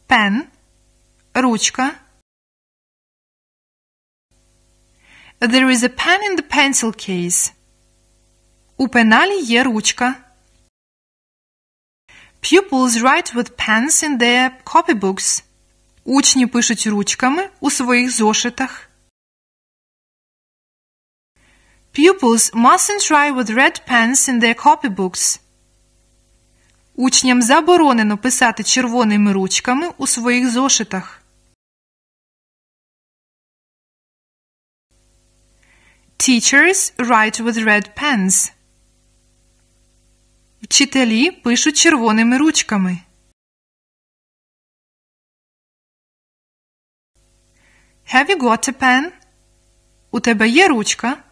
Pen – ручка. There is a pen in the pencil case. У пеналі є ручка. Pupils write with pens in their copybooks. Учні пишуть ручками у своїх зошитах. Pupils mustn't write with red pens in their copybooks. Учням заборонено писати червоними ручками у своїх зошитах. Teachers write with red pens. Вчителі пишуть червоними ручками. Have you got a pen? У тебе є ручка?